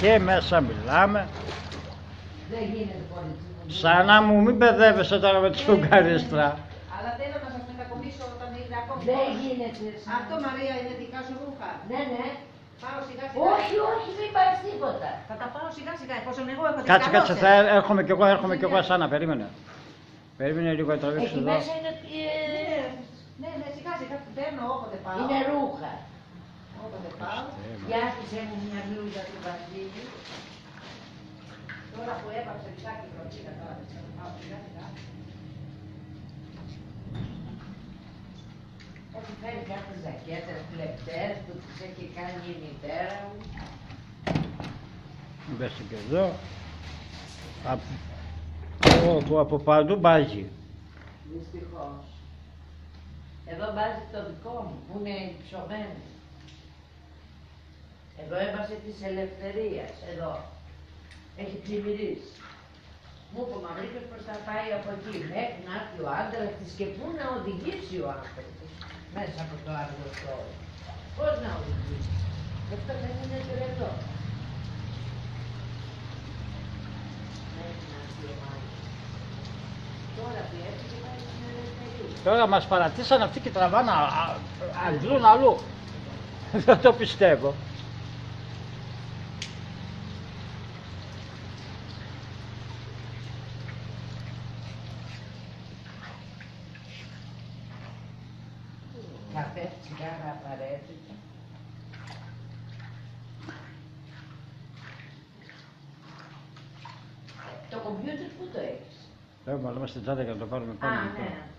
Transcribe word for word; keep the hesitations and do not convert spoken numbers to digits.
και μέσα μιλάμε. Δεν γίνεται πολύ. Σαν να μου μην παιδεύεσαι τώρα με τη σφουγγαρίστρα. Αλλά θέλω να σας μετακομίσω όταν είναι ακόμη. Δεν γίνεται. Αυτό Μαρία είναι δικά σου ρούχα. Ναι, ναι. Πάω σιγά σιγά. Όχι, όχι, μην πάρεις τίποτα. Θα τα πάω σιγά σιγά, εφόσον εγώ έχω Κάτσε, κάτσε, τις θα καλώσεις. έρχομαι κι εγώ, έρχομαι κι εγώ εσάνα, περίμενε. Περίμενε λίγο να τραβήξω Εκεί εδώ. μέσα είναι, ε, Ναι, ναι, σιγά σιγά παίρνω όποτε πάω. είναι ρούχα. Όποτε πάω. Γιάστησε μου μια μπλούζα του Βασίλη. Τώρα που έβαψε λιγάκι η κροτίνα τώρα, θα πάω σιγά σιγά. Έχει φέρει κάποιες ζακέτες πλεπτές που τις έχει κάνει η μητέρα μου. Μπες και εδώ. Από, από, από παντού μπάζει. Δυστυχώς. Εδώ βάζει το δικό μου που είναι υψωμένο. Εδώ έβασε της ελευθερίας, εδώ. Έχει πλημμυρίσει. Μου είπε ο Μαυρίκος πως θα πάει από εκεί, μέχρι να έρθει ο άντρας της και πού να οδηγήσει ο άνθρωπος μέσα από το αργοστόλο. Πώς να οδηγήσει. Αυτό δεν είναι τρελό. Μέχρι να έρθει ο Μάης. Τώρα που έφυγε πάει στην ελευθερία. Τώρα μας παρατήσαν αυτοί και τραβάνε, α- α- αντλούν αλλού. Δεν το πιστεύω. Καφέ, τσιγάρα απαραίτητα. Το κομπιούτερ πού το έχεις? Έχουμε, λέμε στην τσάντα για να το πάρουμε Α, πάνω. ναι.